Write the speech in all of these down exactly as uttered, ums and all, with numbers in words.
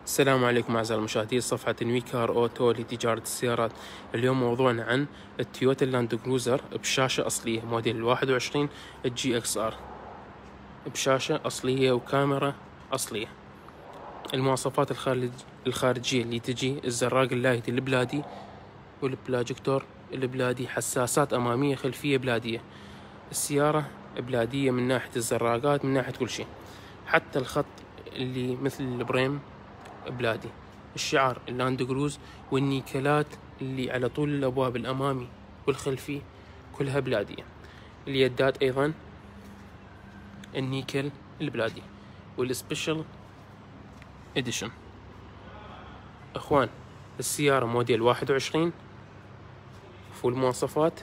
السلام عليكم أعزائي المشاهدين، صفحة نويكار أوتو لتجارة السيارات. اليوم موضوعنا عن التويوتا لاند كروزر بشاشة أصلية موديل واحد وعشرين الجي اكس ار، بشاشة أصلية وكاميرا أصلية. المواصفات الخارج الخارجية اللي تجي: الزراق اللايتي البلادي والبلاجكتور البلادي، حساسات أمامية خلفية بلادية، السيارة بلادية من ناحية الزراقات، من ناحية كل شيء، حتى الخط اللي مثل البريم بلادي، الشعار اللاند كروز، والنيكلات اللي على طول الأبواب الأمامي والخلفي كلها بلادية. اليدات أيضا النيكل البلادي والسبيشل اديشن. أخوان، السيارة موديل واحد وعشرين، فول مواصفات،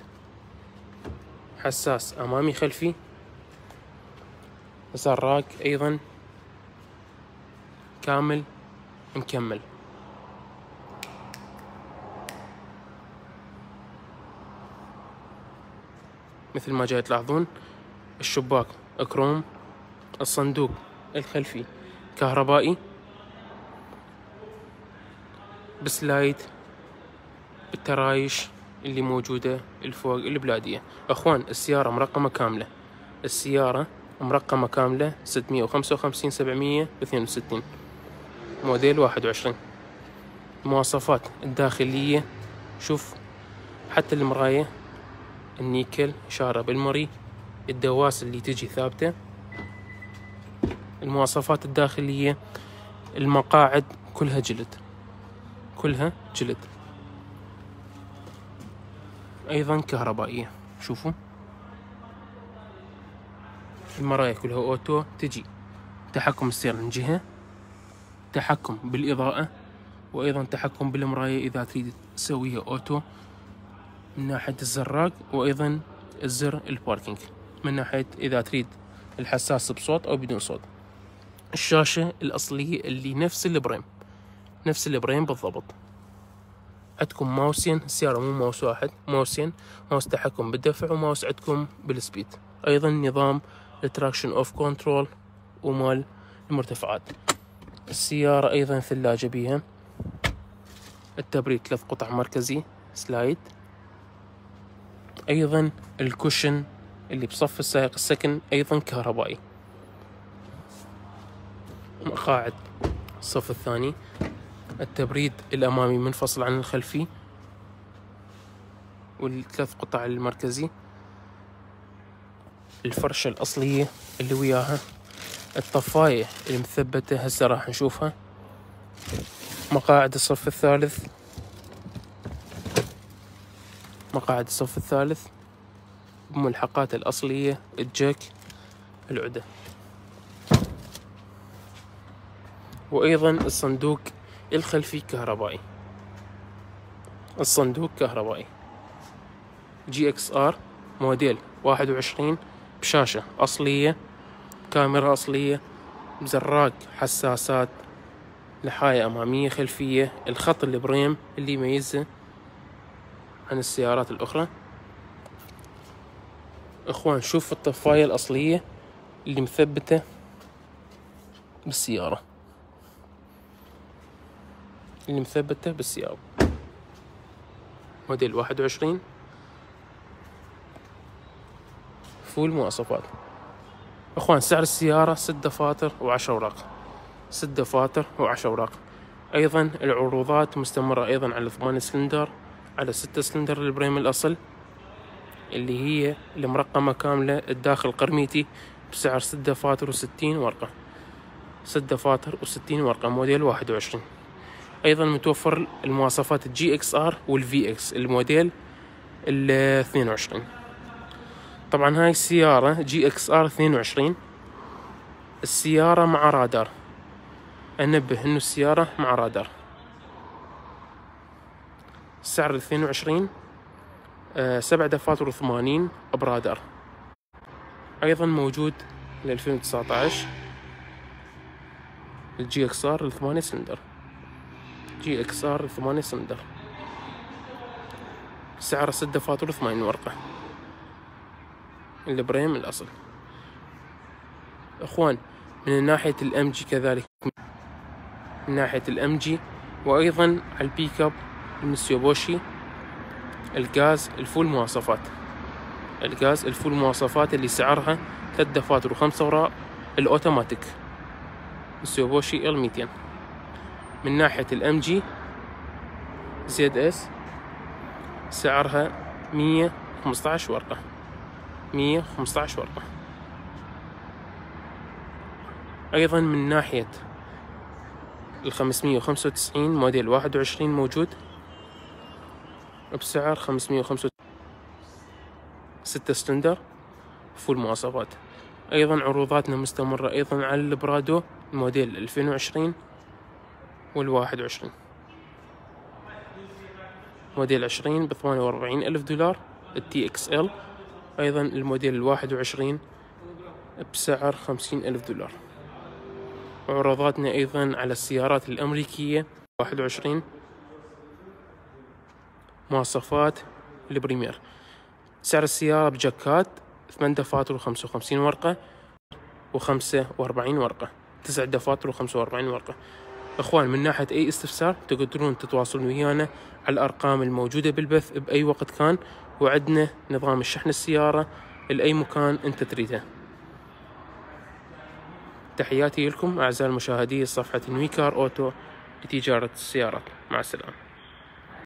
حساس أمامي خلفي، زراق أيضا كامل مكمل. مثل ما جاي تلاحظون، الشباك كروم، الصندوق الخلفي كهربائي بسلايد بالترايش اللي موجودة الفوق البلادية. أخوان، السيارة مرقمة كاملة، السيارة مرقمة كاملة ستمية وخمسة وخمسين سبعمية واثنين وستين، موديل واحد وعشرين. المواصفات الداخلية، شوف حتى المراية النيكل إشارة بالمري، الدواس اللي تجي ثابتة. المواصفات الداخلية، المقاعد كلها جلد، كلها جلد، أيضا كهربائية. شوفوا المرايا كلها أوتو، تجي تحكم السير من جهة، تحكم بالإضاءة، وأيضا تحكم بالمراية إذا تريد تسويها أوتو من ناحية الزراق، وأيضا الزر الباركينج من ناحية إذا تريد الحساس بصوت أو بدون صوت. الشاشة الأصلية اللي نفس البريم، نفس البريم بالضبط. عندكم ماوسين، السيارة مو ماوس واحد، ماوسين، ماوس تحكم بالدفع وماوس عندكم بالسبيد. أيضا نظام التراكشن أوف كنترول ومال المرتفعات. السيارة أيضا ثلاجة بيها، التبريد ثلاث قطع مركزي سلايد، أيضا الكوشن اللي بصف السائق السكن أيضا كهربائي، مقاعد الصف الثاني، التبريد الأمامي منفصل عن الخلفي، والثلاث قطع المركزي، الفرشة الأصلية اللي وياها، الطفاية المثبتة هسه راح نشوفها، مقاعد الصف الثالث، مقاعد الصف الثالث بملحقات الأصلية، الجاك، العدة، وأيضا الصندوق الخلفي كهربائي، الصندوق كهربائي. جي اكس ار موديل واحد وعشرين، بشاشة أصلية، كاميرا أصلية، بزراق حساسات، لحاية أمامية خلفية، الخط البريم اللي يميزه عن السيارات الأخرى. إخوان، شوف الطفاية الأصلية اللي مثبتة بالسيارة، اللي مثبتة بالسيارة، موديل واحد وعشرين، فول مواصفات. إخوان، سعر السيارة ست دفاتر وعشر أوراق، ست دفاتر وعشر أوراق. أيضا العروضات مستمرة أيضا على ثمانية سلندر، على ستة سلندر البريم الأصل اللي هي المرقمة كاملة الداخل قرميتي، بسعر ست دفاتر وستين ورقة، ست دفاتر وستين ورقة، موديل واحد وعشرين. أيضا متوفر المواصفات الجي اكس ار والفي اكس الموديل الاثنين وعشرين. طبعا هاي السيارة جي اكس ار اثنين وعشرين، السيارة مع رادار، أنبه إنه السيارة مع رادار. سعر الاثنين وعشرين آه سبع دفاتر وثمانين برادار. أيضا موجود لألفين وتسعة عشر الجي اكس ار الثمانية سلندر، جي اكس ار الثمانية سلندر، سعره ست دفاتر وثمانين ورقة، البريم الأصل. أخوان، من ناحية الام جي كذلك من ناحية الام جي، وايضا على البيك اب المتسوبوشي الغاز الفول مواصفات، الغاز الفول مواصفات اللي سعرها ثلاث دفاتر وخمس اوراق الاوتوماتيك متسوبوشي ال مئتين. من ناحية الام جي زد اس سعرها مية وخمسطعش ورقة، مية وخمسطعش ورقة. ايضا من ناحية الخمسمية وخمسة وتسعين موديل واحد وعشرين موجود بسعر خمسمية وخمسة وتسعين، ستة سلندر فول مواصفات. ايضا عروضاتنا مستمرة ايضا على البرادو موديل ألفين وعشرين والواحد وعشرين. موديل عشرين بثمانية واربعين الف دولار التي اكس ال، ايضا الموديل الواحد وعشرين بسعر خمسين الف دولار. وعروضاتنا ايضا على السيارات الامريكية واحد وعشرين مواصفات البريمير. سعر السيارة بجاكات ثمان دفاتر وخمسة وخمسين ورقة وخمسة واربعين ورقة، تسع دفاتر وخمسة واربعين ورقة. اخوان من ناحية اي استفسار تقدرون تتواصلون ويانا على الارقام الموجودة بالبث باي وقت كان، وعندنا نظام الشحن السيارة لاي مكان انت تريده. تحياتي لكم اعزائي المشاهدين صفحة نويكار اوتو لتجارة السيارات. مع السلامة.